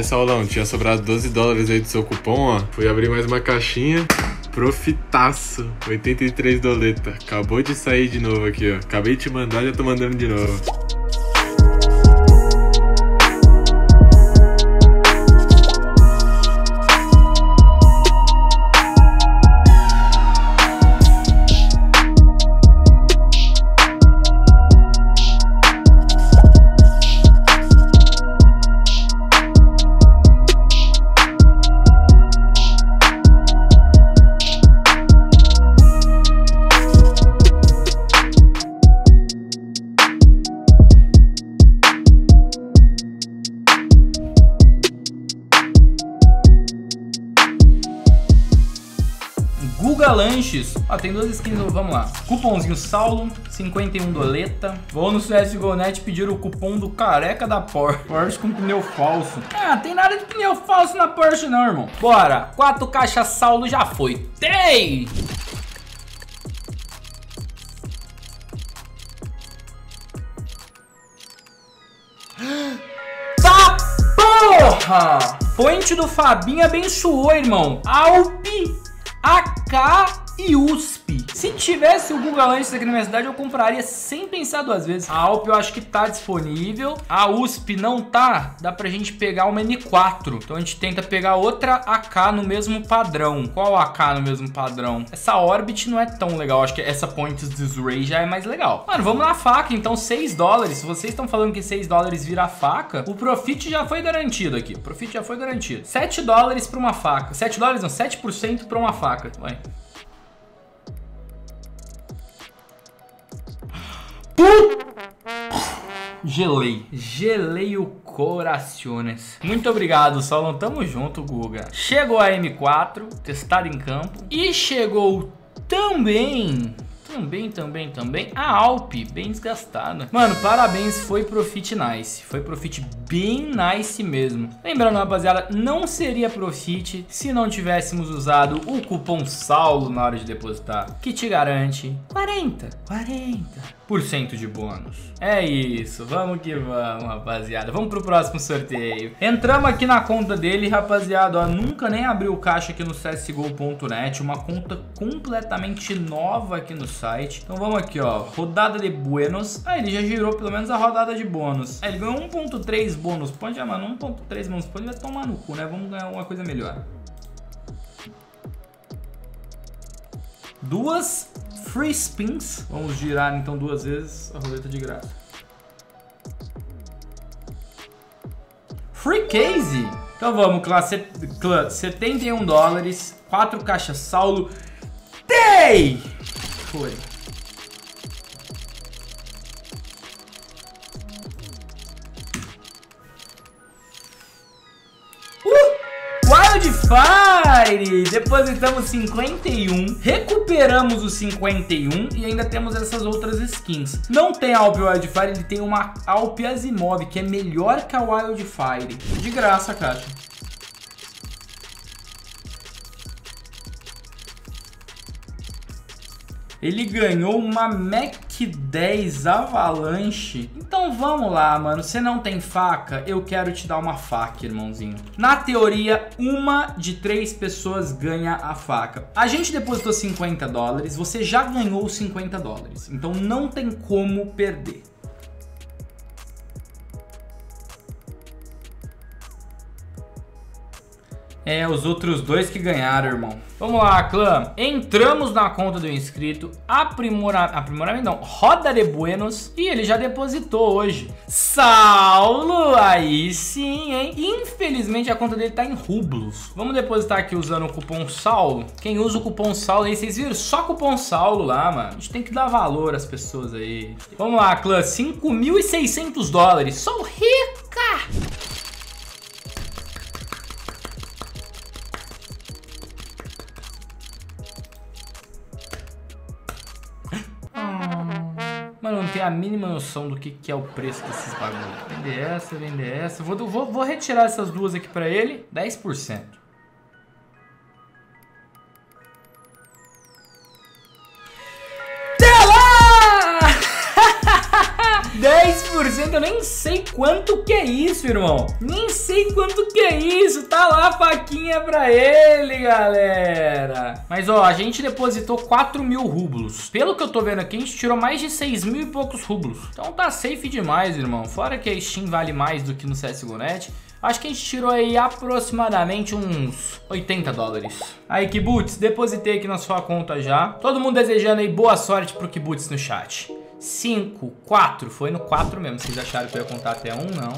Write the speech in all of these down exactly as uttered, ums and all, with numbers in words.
Saulão, tinha sobrado doze dólares aí do seu cupom, ó. Fui abrir mais uma caixinha. Profitaço, oitenta e três doleta. Acabou de sair de novo aqui, ó. Acabei de te mandar, já tô mandando de novo. Guga Lanches, ó, tem duas skins, vamos lá. Cupomzinho Saulo, cinquenta e um doleta. Vou no C S G O Net pedir o cupom do careca da Porsche. Porsche com pneu falso. Ah, tem nada de pneu falso na Porsche não, irmão. Bora, quatro caixas Saulo já foi. Tem! Tá porra! Point do Fabinho abençoou, irmão. Alpe, A K e U S P. Se tivesse o Guga Lanches aqui na minha cidade, eu compraria sem pensar duas vezes. A Alp eu acho que tá disponível. A U S P não tá. Dá pra gente pegar uma M quatro. Então a gente tenta pegar outra A K no mesmo padrão. Qual A K no mesmo padrão? Essa Orbit não é tão legal. Acho que essa Points Disray já é mais legal. Mano, vamos na faca. Então seis dólares. Se vocês estão falando que seis dólares vira faca, o profit já foi garantido aqui. O profit já foi garantido. sete dólares pra uma faca. sete dólares não, sete por cento pra uma faca. Vai. Gelei, gelei o corações. Muito obrigado, Saulão, tamo junto, Guga. Chegou a M quatro, testada em campo. E chegou também, também, também, também a Alp, bem desgastada. Mano, parabéns, foi profit nice. Foi profit bem nice mesmo. Lembrando, rapaziada, não seria profit se não tivéssemos usado o cupom Saulo na hora de depositar, que te garante quarenta, quarenta por cento de bônus. É isso, vamos que vamos, rapaziada. Vamos pro próximo sorteio. Entramos aqui na conta dele, rapaziada, ó, nunca nem abriu caixa aqui no C S G O ponto net, uma conta completamente nova aqui no site. Então vamos aqui, ó, rodada de bônus. Ah, ele já girou pelo menos a rodada de bônus. Ah, ele ganhou um ponto três bônus ponto. Ah, mano, um ponto três bônus ponto vai tomar no cu, né? Vamos ganhar uma coisa melhor. Duas free spins. Vamos girar então duas vezes a roleta de graça. Free case. Então vamos, classe, classe setenta e um dólares, quatro caixas Saulo. Tem! Foi. Wildfire! Depositamos cinquenta e um, recuperamos os cinquenta e um e ainda temos essas outras skins. Não tem a Alp Wildfire, ele tem uma Alp Asimov, que é melhor que a Wildfire. De graça a caixa. Ele ganhou uma Mac dez Avalanche. Então vamos lá, mano. Você não tem faca? Eu quero te dar uma faca, irmãozinho. Na teoria, uma de três pessoas ganha a faca. A gente depositou cinquenta dólares. Você já ganhou cinquenta dólares. Então não tem como perder. É, os outros dois que ganharam, irmão. Vamos lá, clã. Entramos na conta do inscrito. Aprimora... Aprimoramento não. Roda de buenos. E ele já depositou hoje. Saulo, aí sim, hein? Infelizmente a conta dele tá em rublos. Vamos depositar aqui usando o cupom Saulo. Quem usa o cupom Saulo aí, vocês viram? Só cupom Saulo lá, mano. A gente tem que dar valor às pessoas aí. Vamos lá, clã. cinco mil e seiscentos dólares. Sou rica! Mano, não tenho a mínima noção do que, que é o preço desses bagulhos. Vender essa, vender essa. Vou, vou, vou retirar essas duas aqui pra ele. dez por cento. dez por cento cento, eu nem sei quanto que é isso, irmão. Nem sei quanto que é isso. Tá lá a faquinha pra ele, galera. Mas, ó, a gente depositou quatro mil rublos. Pelo que eu tô vendo aqui, a gente tirou mais de seis mil e poucos rublos. Então tá safe demais, irmão. Fora que a Steam vale mais do que no C S G O ponto net. Acho que a gente tirou aí aproximadamente uns oitenta dólares. Aí, Kibbutz, depositei aqui na sua conta já. Todo mundo desejando aí boa sorte pro Kibbutz no chat. cinco, quatro, foi no quatro mesmo. Vocês acharam que eu ia contar até um? Não.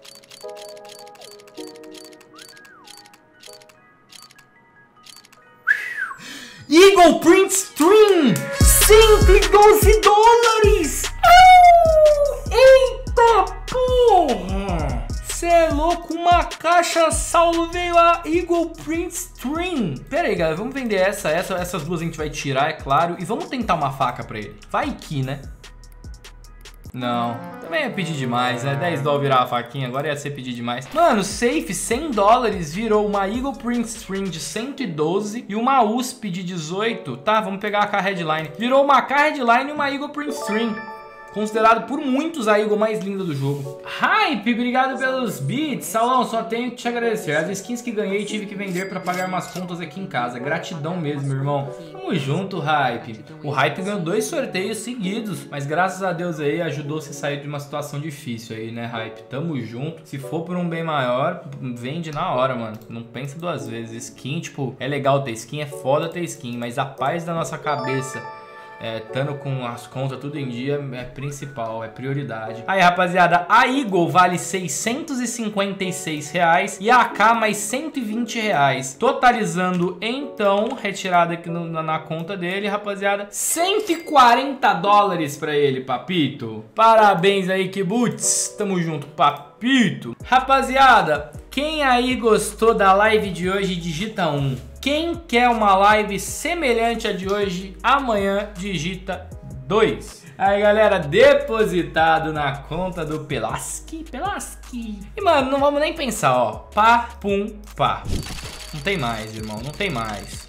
Eagle Print Stream! cento e doze dólares! Oh, eita porra! Cê é louco, uma caixa salvo veio a Eagle Print Stream. Pera aí, galera, vamos vender essa, essa, essas duas a gente vai tirar, é claro. E vamos tentar uma faca pra ele. Vai que, né? Não, também é pedir demais, né? dez dólares virar a faquinha, agora ia ser pedir demais. Mano, safe, cem dólares virou uma Eagle Print Stream de cento e doze e uma U S P de dezoito. Tá, vamos pegar a K Headline. Virou uma K Headline e uma Eagle Print Stream. Considerado por muitos a Eagle mais linda do jogo. Hype, obrigado pelos beats. Saulão, só tenho que te agradecer. As skins que ganhei tive que vender pra pagar umas contas aqui em casa. Gratidão mesmo, meu irmão. Tamo junto, Hype. O Hype ganhou dois sorteios seguidos, mas graças a Deus aí ajudou-se a sair de uma situação difícil aí, né, Hype? Tamo junto. Se for por um bem maior, vende na hora, mano. Não pensa duas vezes. Skin, tipo, é legal ter skin, é foda ter skin, mas a paz da nossa cabeça, É, estando com as contas tudo em dia, é principal, é prioridade. Aí, rapaziada, a Eagle vale seiscentos e cinquenta e seis reais e a A K mais cento e vinte reais. Totalizando, então, retirada aqui no, na, na conta dele, rapaziada, cento e quarenta dólares pra ele, papito. Parabéns aí, Kibbutz. Tamo junto, papito. Rapaziada, quem aí gostou da live de hoje, digita um. Quem quer uma live semelhante à de hoje, amanhã digita dois. Aí, galera, depositado na conta do Pelaski, Pelaski. E, mano, não vamos nem pensar, ó. Pá, pum, pá. Não tem mais, irmão, não tem mais.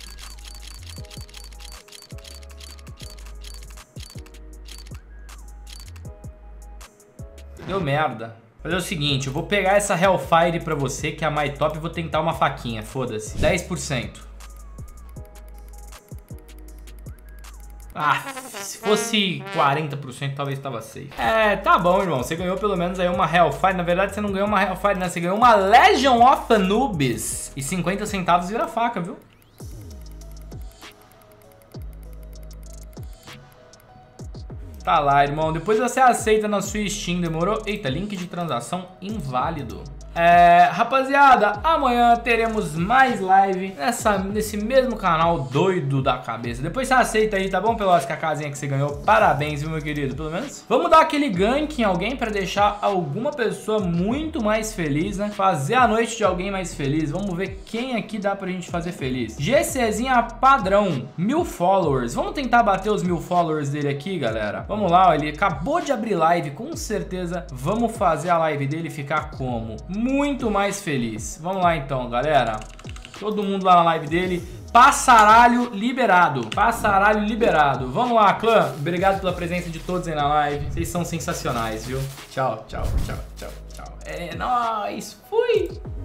Deu merda. Fazer o seguinte, eu vou pegar essa Hellfire pra você, que é a mais top, e vou tentar uma faquinha, foda-se. dez por cento. Ah, se fosse quarenta por cento talvez tava safe. É, tá bom, irmão, você ganhou pelo menos aí uma Hellfire. Na verdade, você não ganhou uma Hellfire, né? Você ganhou uma Legion of Anubis. E cinquenta centavos vira faca, viu? Tá lá, irmão. Depois você aceita na sua Steam, demorou? Eita, link de transação inválido. É, rapaziada, amanhã teremos mais live nessa, nesse mesmo canal doido da cabeça. Depois você aceita aí, tá bom, Pelosi, que a casinha que você ganhou. Parabéns, viu, meu querido, pelo menos. Vamos dar aquele gank em alguém pra deixar alguma pessoa muito mais feliz, né? Fazer a noite de alguém mais feliz. Vamos ver quem aqui dá pra gente fazer feliz. GCzinha padrão, mil followers. Vamos tentar bater os mil followers dele aqui, galera. Vamos lá, ó, ele acabou de abrir live, com certeza vamos fazer a live dele ficar como? Muito mais feliz. Vamos lá então, galera. Todo mundo lá na live dele. Passaralho liberado. Passaralho liberado. Vamos lá, clã. Obrigado pela presença de todos aí na live. Vocês são sensacionais, viu? Tchau, tchau, tchau, tchau, tchau. É nóis. Fui.